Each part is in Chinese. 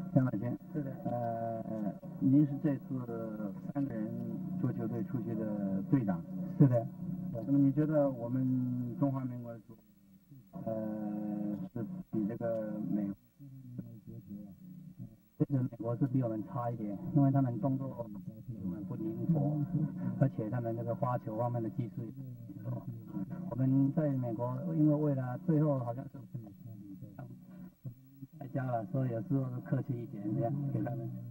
田马先， 是的。 您是这次3个人桌球队出去的队长。 是的。 那么你觉得我们中华民国的是比这个美国其实美国是比我们差一点，因为他们动作我们不灵活，而且他们那个发球方面的技术也不错。我们在美国，因为为了最后好像是在家了，所以有时候客气一点这样给他们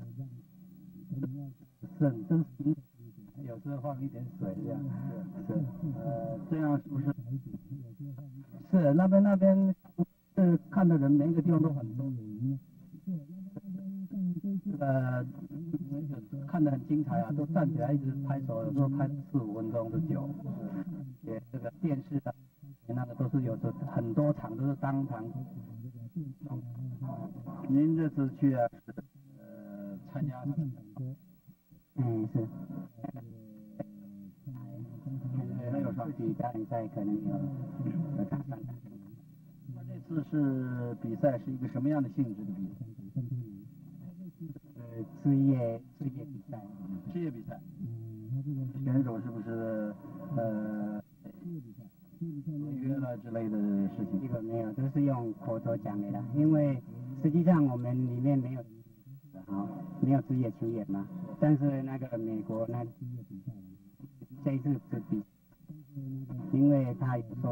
真是有时候放一点水这样。是这样是不是？ 是那边是看的人每一个地方都很多。看得很精彩啊，都站起来一直拍手，有时候拍4-5分钟之久。也这个电视啊，那个都是有的，很多场都是当场。 您这次去啊，是参加他们是。 没有上去大赛可能有打算。 他这次是比赛是一个什么样的性质的比赛？ 职业比赛。 职业比赛。选手是不是合约了之类的事情？ 这个没有，都是用口头讲的啦。因为实际上我们里面没有职业球员嘛。但是那个美国那这一次是比，因为他有说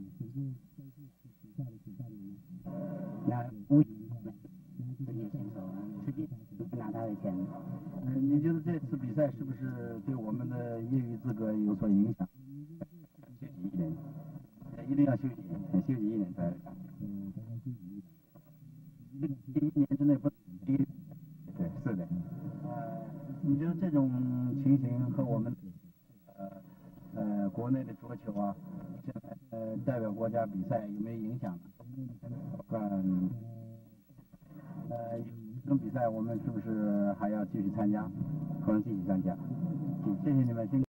那职业选手实际不拿他的钱。 你觉得这次比赛是不是对我们的业余资格有所影响？休息1年，一定要休息1年才打。1年之内不能对，是的。你觉得这种情形和我们国内的桌球啊，现在代表国家比赛有没有影响？这种比赛我们是不是还要继续参加？ 可能继续参加。 谢谢你们。